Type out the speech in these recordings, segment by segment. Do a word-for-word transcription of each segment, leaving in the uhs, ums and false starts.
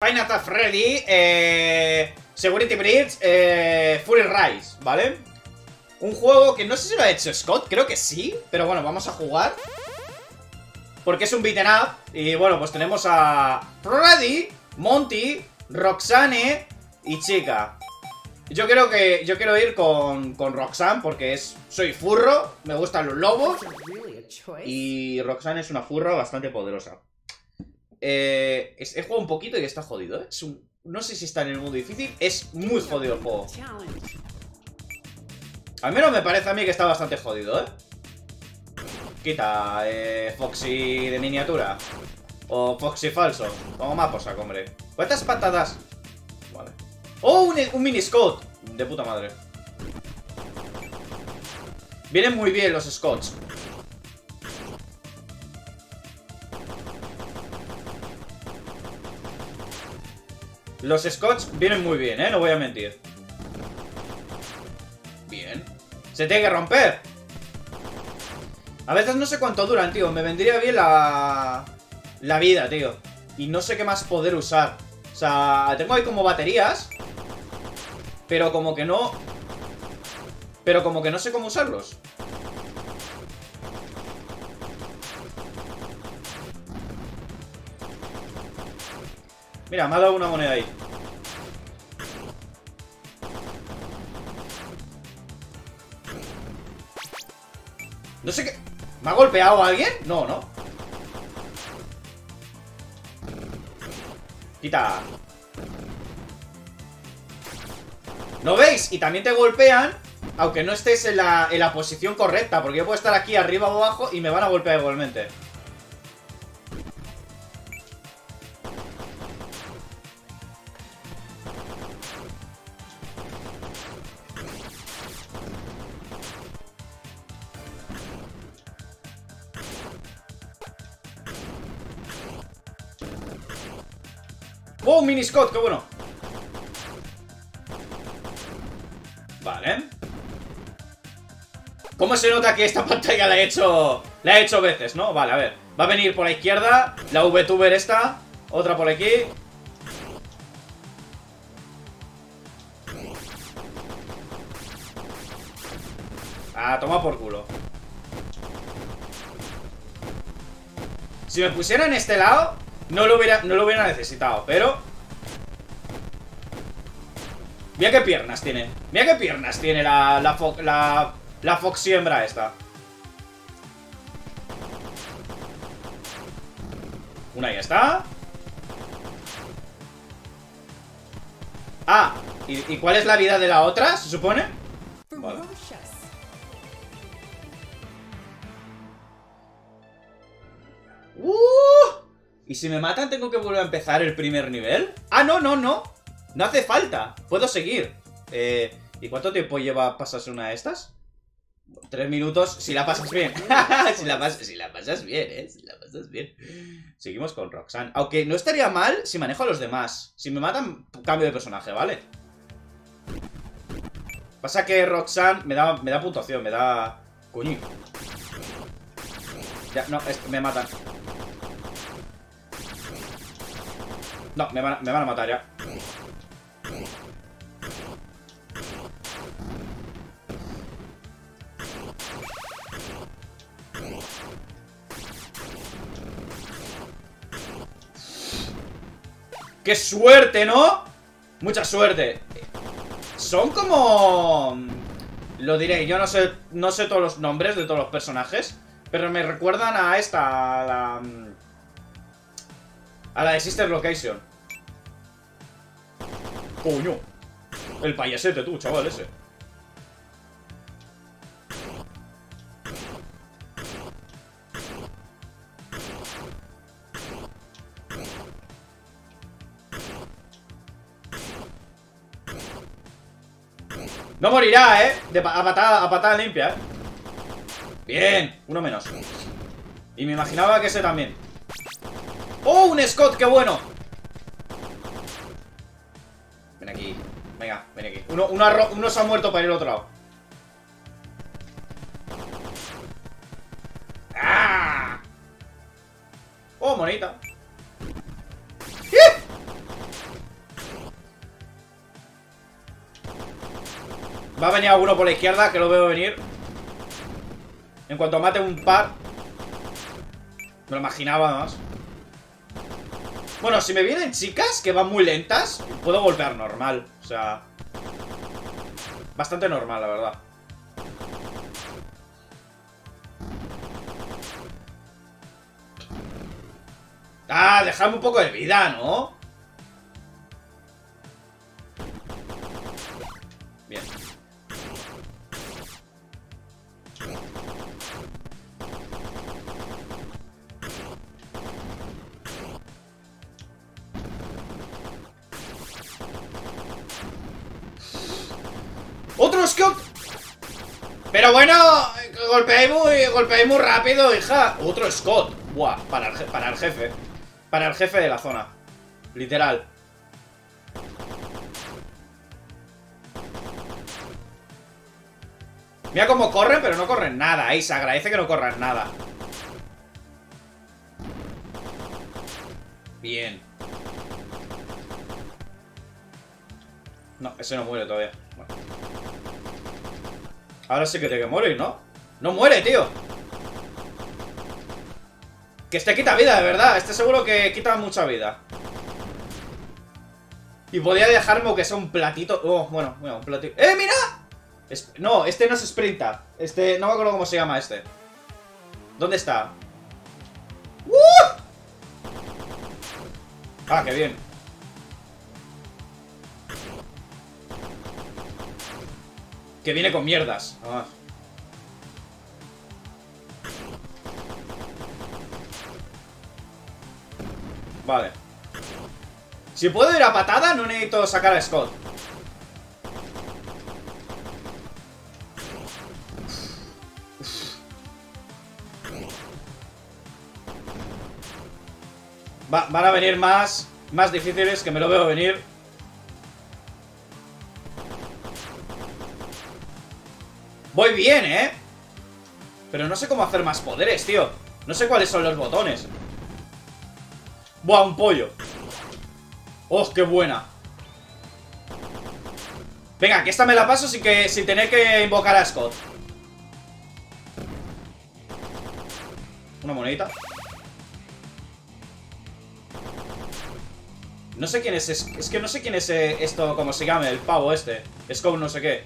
Five Nights at Freddy, eh, Security Breach, eh, Fury Rise, ¿vale? Un juego que no sé si lo ha hecho Scott, creo que sí, pero bueno, vamos a jugar. Porque es un beat'em up. Y bueno, pues tenemos a Freddy, Monty, Roxanne y Chica. Yo creo que yo quiero ir con, con Roxanne porque es soy furro, me gustan los lobos. Y Roxanne es una furra bastante poderosa. Eh, es, he jugado un poquito y está jodido, ¿eh? Es un, no sé si está en el mundo difícil. Es muy jodido el juego. Al menos me parece a mí que está bastante jodido, ¿eh? Quita, eh, Foxy de miniatura. O Foxy falso. Toma por saco, hombre. ¿Cuántas patadas? Vale. ¡Oh! Un, un mini Scott. De puta madre. Vienen muy bien los Scotts. Los Scotts vienen muy bien, ¿eh? No voy a mentir. Bien. Se tiene que romper. A veces no sé cuánto duran, tío. Me vendría bien la... La vida, tío. Y no sé qué más poder usar. O sea, tengo ahí como baterías. Pero como que no... Pero como que no sé cómo usarlos. Mira, me ha dado una moneda ahí. No sé qué... ¿Me ha golpeado alguien? No, no. Quita. ¿No veis? Y también te golpean aunque no estés en la, en la posición correcta. Porque yo puedo estar aquí arriba o abajo y me van a golpear igualmente. ¡Oh, un mini Scott! ¡Qué bueno! Vale. ¿Cómo se nota que esta pantalla la he hecho... La he hecho veces, ¿no? Vale, a ver. Va a venir por la izquierda la VTuber esta. Otra por aquí. Ah, toma por culo. Si me pusiera en este lado No lo hubiera, no lo hubiera necesitado, pero... Mira qué piernas tiene. Mira qué piernas tiene la, la, fo la, la Foxy hembra esta. Una ya está. Ah, ¿y, ¿y cuál es la vida de la otra, se supone? Vale. Uh, ¿Y si me matan tengo que volver a empezar el primer nivel? Ah, no, no, no. No hace falta. Puedo seguir. Eh, ¿Y cuánto tiempo lleva pasarse una de estas? Tres minutos, si la pasas bien. si, la pas si la pasas bien, eh. Si la pasas bien. Seguimos con Roxanne. Aunque no estaría mal si manejo a los demás. Si me matan, cambio de personaje, ¿vale? Pasa que Roxanne me da, me da puntuación, me da... Coño. Ya, no, es, me matan. No, me van, me van a matar ya. ¡Qué suerte!, ¿no? Mucha suerte. Son como... Lo diré, yo no sé, no sé todos los nombres de todos los personajes, pero me recuerdan a esta, a la... A la de Sister Location. ¡Coño! El payasete, tú, chaval, ese. No morirá, ¿eh? De pa a, patada, a patada limpia, ¿eh? Bien, uno menos. Y me imaginaba que ese también. ¡Oh, un Scott! ¡Qué bueno! Ven aquí. Venga, ven aquí. Uno, uno, uno se ha muerto para ir al otro lado. ¡Ah! ¡Oh, monita! ¡Eh! Va a venir alguno por la izquierda, que lo veo venir. En cuanto mate un par. Me lo imaginaba más. Bueno, si me vienen chicas que van muy lentas, puedo golpear normal. O sea, bastante normal, la verdad. Ah, dejadme un poco de vida, ¿no? Bien. ¡Otro Scott! Pero bueno, golpeé muy, golpeé muy rápido, hija. Otro Scott. Buah, para el, para el jefe. Para el jefe de la zona. Literal. Mira cómo corren, pero no corren nada. Ahí se agradece que no corran nada. Bien. No, ese no muere todavía. Bueno. Ahora sí que tiene que morir, ¿no? No muere, tío. Que este quita vida, de verdad. Este seguro que quita mucha vida. Y podía dejarme que sea un platito. Oh, bueno, bueno, un platito. ¡Eh, mira! Es... No, este no es sprinta. Este, no me acuerdo cómo se llama este. ¿Dónde está? ¡Uh! Ah, qué bien. Que viene con mierdas. Ah. Vale. Si puedo ir a patada, no necesito sacar a Scott. Va, van a venir más Más difíciles, que me lo veo venir. Voy bien, ¿eh? Pero no sé cómo hacer más poderes, tío. No sé cuáles son los botones. Buah, un pollo. ¡Oh, qué buena! Venga, que esta me la paso sin, que, sin tener que invocar a Scott. Una monedita. No sé quién es, es, es que no sé quién es eh, esto, como se llame, el pavo este. Scott no sé qué.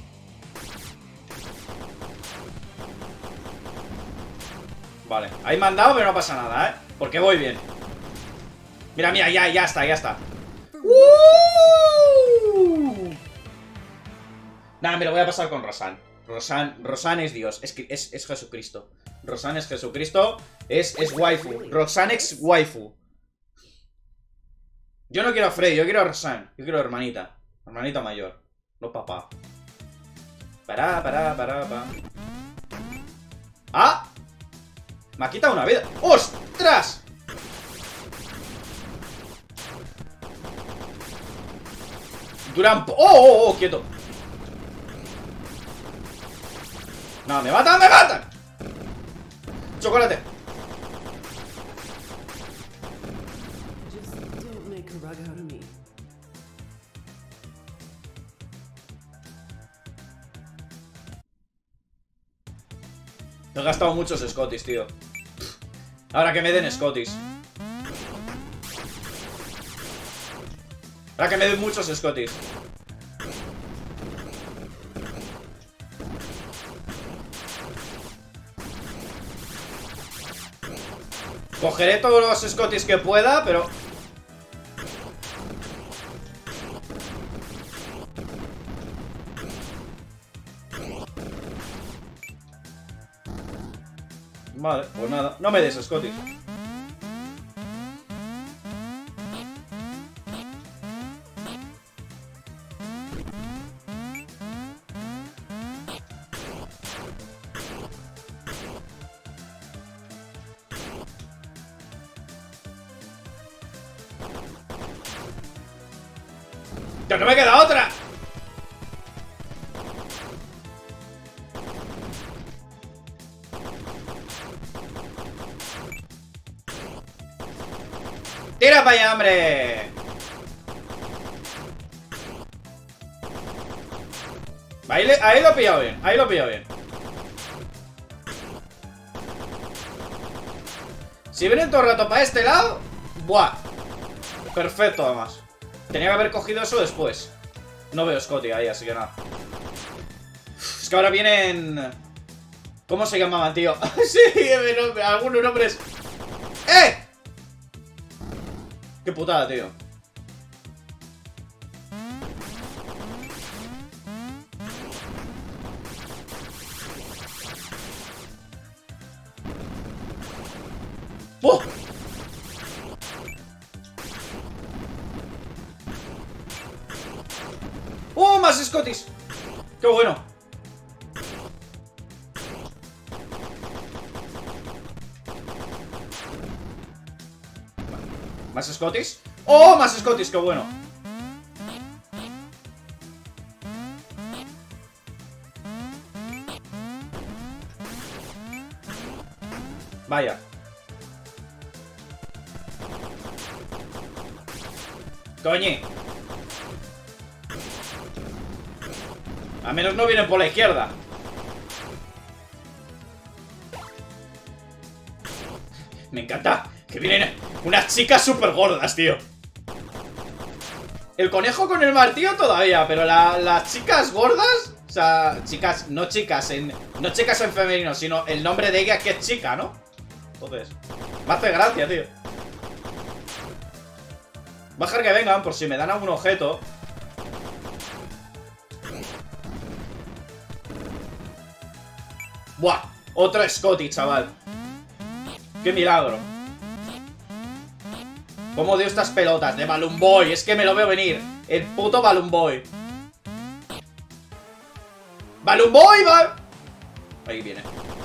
Vale, ahí me han dado, pero no pasa nada, ¿eh? Porque voy bien. Mira, mira, ya, ya está, ya está. ¡Uh! Nada, me lo voy a pasar con Rosan. Rosan, Rosan es Dios, es, es, es Jesucristo. Rosan es Jesucristo, es, es waifu. Rosan es waifu. Yo no quiero a Freddy, yo quiero a Rosan. Yo quiero a hermanita. Hermanita mayor, no papá. Pará, pará, pará, pará. ¡Ah! Me ha quitado una vida. ¡Ostras! Duran... ¡Oh, oh, oh! ¡Quieto! No, me matan, me matan. Chocolate. He gastado muchos Scotties, tío. Ahora que me den Scotties. Ahora que me den muchos Scotties. Cogeré todos los Scotties que pueda, pero... Vale, pues nada. No me des Scotties. ¡Que no me queda otra! ¡Tira para allá, hombre! Ahí, le, ahí lo he pillado bien, ahí lo he pillado bien. Si vienen todo el rato para este lado, ¡buah! Perfecto, además. Tenía que haber cogido eso después. No veo Scotty ahí, así que nada. Uf, es que ahora vienen... ¿Cómo se llamaban, tío? Sí, algunos nombres... ¡Eh! ¡Qué putada, tío! ¡Oh! ¡Oh, más Scottis! ¡Qué bueno! ¿Más Scottis? ¡Oh, más Scottis! ¡Qué bueno! Vaya. Coñi. A menos no vienen por la izquierda. Me encanta que vienen unas chicas súper gordas, tío. El conejo con el martillo todavía, pero la, las chicas gordas... O sea, chicas, no chicas en... No chicas en femenino, sino el nombre de ella que es chica, ¿no? Entonces, me hace gracia, tío. Voy a dejar que vengan por si me dan algún objeto. Buah, otro Scotty, chaval. Qué milagro. ¿Cómo odio estas pelotas de Balloon Boy? Es que me lo veo venir. El puto Balloon Boy. ¡Balloon Boy! Va. Ahí viene.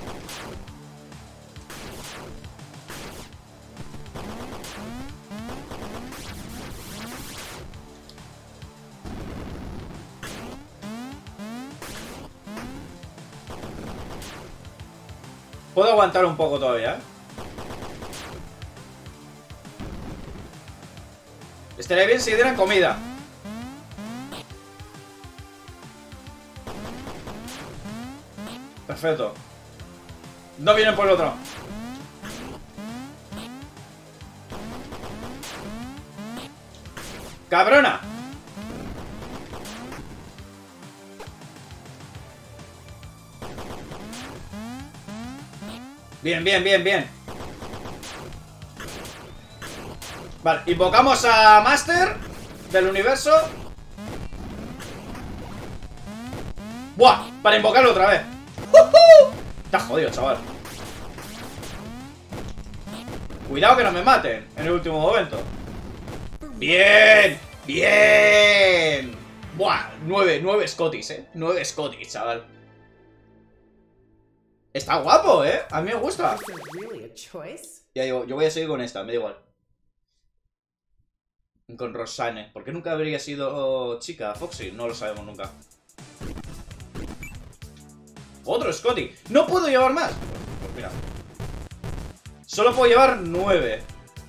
Puedo aguantar un poco todavía, ¿eh? Estaría bien si dieran comida. Perfecto. No vienen por el otro. ¡Cabrona! Bien, bien, bien, bien. Vale, invocamos a Master del universo. ¡Buah! Para invocarlo otra vez. ¡Uh-huh! Está jodido, chaval. Cuidado que no me maten en el último momento. ¡Bien! ¡Bien! ¡Buah! Nueve, nueve Scottis, eh. Nueve Scottis, chaval. Está guapo, eh. A mí me gusta. Ya digo, yo voy a seguir con esta, me da igual. Con Rosanne. ¿Por qué nunca habría sido chica Foxy? No lo sabemos nunca. Otro Scotty. No puedo llevar más. Pues mira. Solo puedo llevar nueve.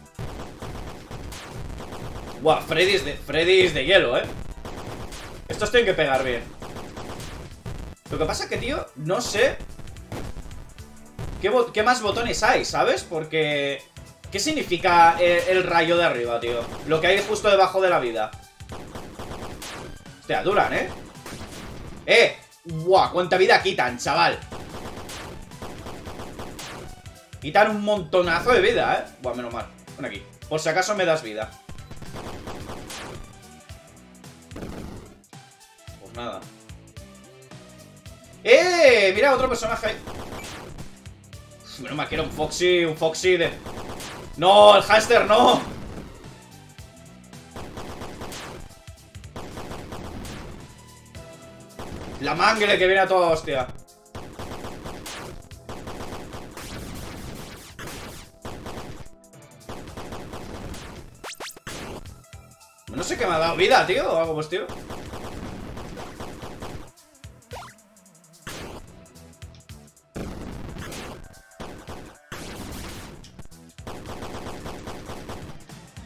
Buah, Freddy es de, Freddy es de hielo, eh. Estos tienen que pegar bien. Lo que pasa es que, tío, no sé ¿Qué, ¿Qué más botones hay, sabes? Porque... ¿qué significa el, el rayo de arriba, tío? Lo que hay justo debajo de la vida. Hostia, duran, ¿eh? ¡Eh! ¡Guau! ¿Cuánta vida quitan, chaval? Quitan un montonazo de vida, ¿eh? Buah, menos mal. Ven aquí. Por si acaso me das vida. Pues nada. ¡Eh! Mira, otro personaje. Menos mal que era un Foxy, un Foxy de... ¡No! ¡El hámster no! La mangle que viene a toda hostia. No sé qué me ha dado vida, tío, o algo pues, tío.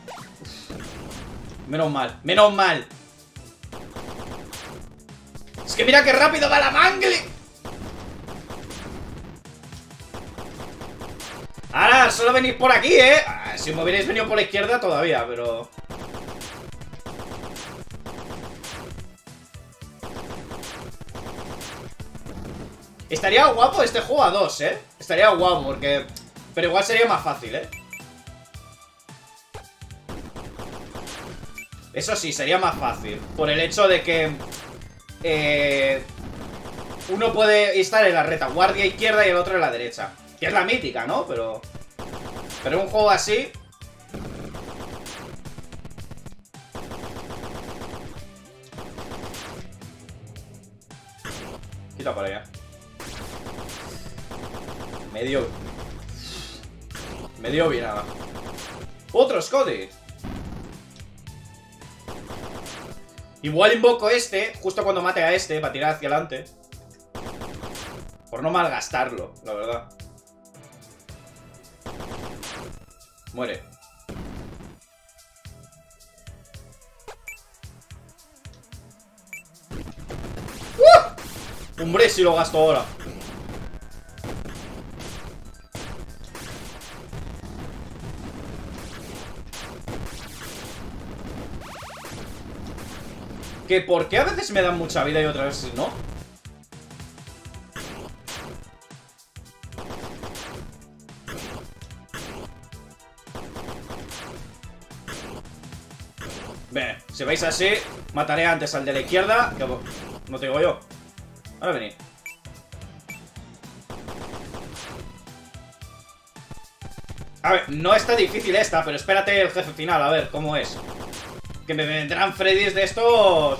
Menos mal, menos mal. Es que mira qué rápido va la mangle. Ahora, solo venís por aquí, ¿eh? Si me hubierais venido por la izquierda todavía, pero... Estaría guapo este juego a dos, ¿eh? Estaría guapo, porque... Pero igual sería más fácil, ¿eh? Eso sí, sería más fácil. Por el hecho de que... Eh... Uno puede estar en la retaguardia izquierda y el otro en la derecha. Que es la mítica, ¿no? Pero... Pero un juego así... Quita para allá. Medio... Medio bien nada. Otro Scotty. Igual invoco este justo cuando mate a este para tirar hacia adelante. Por no malgastarlo, la verdad. Muere. ¡Uh! Hombre, si lo gasto ahora. Que por qué a veces me dan mucha vida y otras veces no. Bien, si vais así, mataré antes al de la izquierda. Que no te digo yo. Ahora venid. A ver, no está difícil esta, pero espérate el jefe final, a ver cómo es. Que me vendrán Freddys de estos.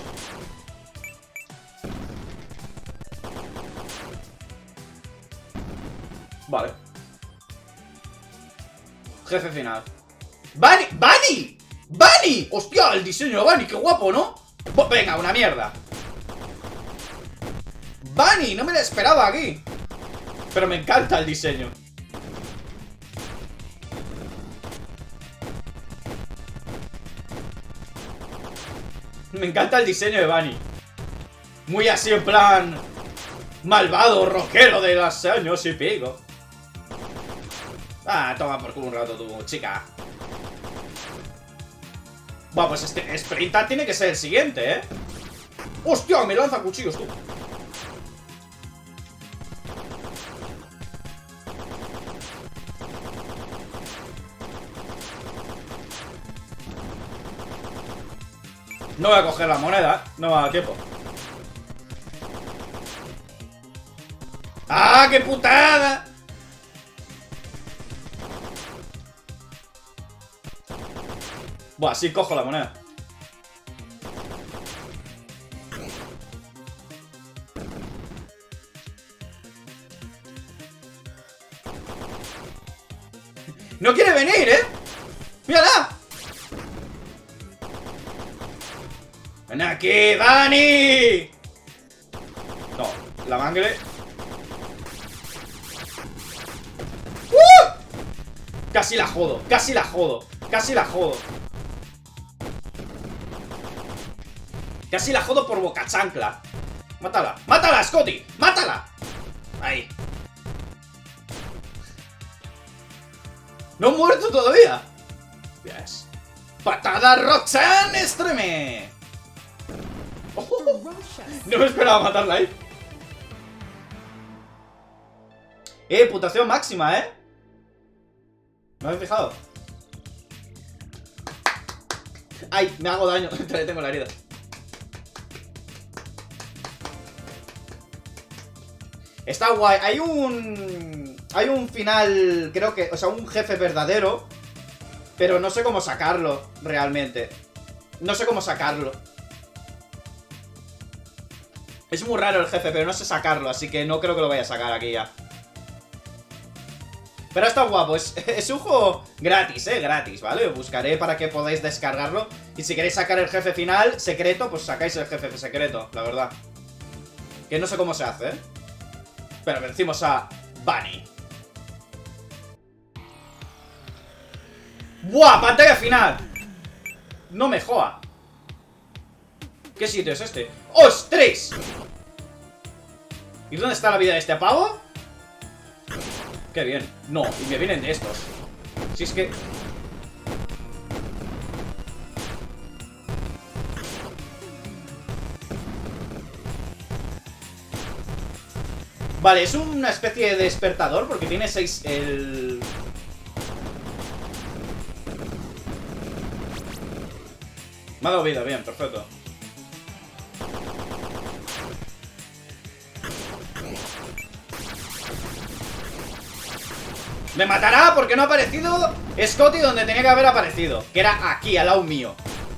Vale. Jefe final. ¡Bunny! ¡Bunny! ¡Bunny! ¡Hostia! El diseño de Bunny, qué guapo, ¿no? Pues venga, una mierda. ¡Bunny! No me la esperaba aquí. Pero me encanta el diseño. Me encanta el diseño de Bunny. Muy así en plan malvado, rockero de los años y pico. Ah, toma por culo un rato tú, chica. Buah, pues este Sprinta tiene que ser el siguiente, ¿eh? ¡Hostia! Me lanza cuchillos, tú. No voy a coger la moneda, no me da tiempo. ¡Ah, qué putada! Buah, sí cojo la moneda. ¡No quiere venir, eh! ¡Mírala! ¡Ven aquí, Dani! No, la mangle. ¡Uh! Casi la jodo, casi la jodo, casi la jodo. Casi la jodo por boca chancla. Mátala, mátala, Scotty, mátala. Ahí. ¡No he muerto todavía! Yes. ¡Patada Roxanne Extreme! Oh, no me esperaba matarla ahí. Eh, puntuación máxima, ¿eh? ¿Me habéis fijado? ¡Ay! Me hago daño. Todavía tengo la herida. Está guay. Hay un... Hay un final, creo que... O sea, un jefe verdadero. Pero no sé cómo sacarlo, realmente. No sé cómo sacarlo. Es muy raro el jefe, pero no sé sacarlo. Así que no creo que lo vaya a sacar aquí ya. Pero está guapo. Es, es un juego gratis, eh, gratis, ¿vale? Buscaré para que podáis descargarlo. Y si queréis sacar el jefe final secreto, pues sacáis el jefe secreto, la verdad. Que no sé cómo se hace, ¿eh? Pero vencimos a Bunny. ¡Buah! ¡Pantalla final! No me joda. ¿Qué sitio es este? ¡Ostras! ¿Y dónde está la vida de este pavo? Qué bien. No, y me vienen de estos. Si es que... Vale, es una especie de despertador porque tiene seis... El... Me ha dado vida, bien, perfecto. Me matará porque no ha aparecido Scotty donde tenía que haber aparecido, que era aquí, al lado mío.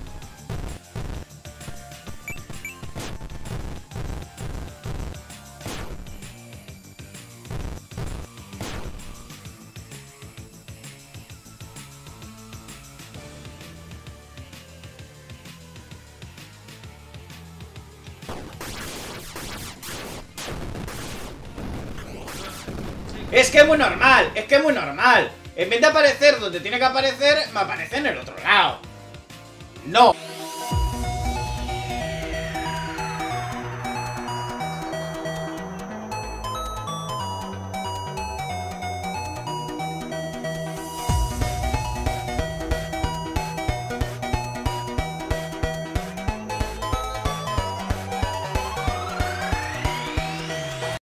Es que es muy normal, es que es muy normal. En vez de aparecer donde tiene que aparecer, me aparece en el otro lado. No.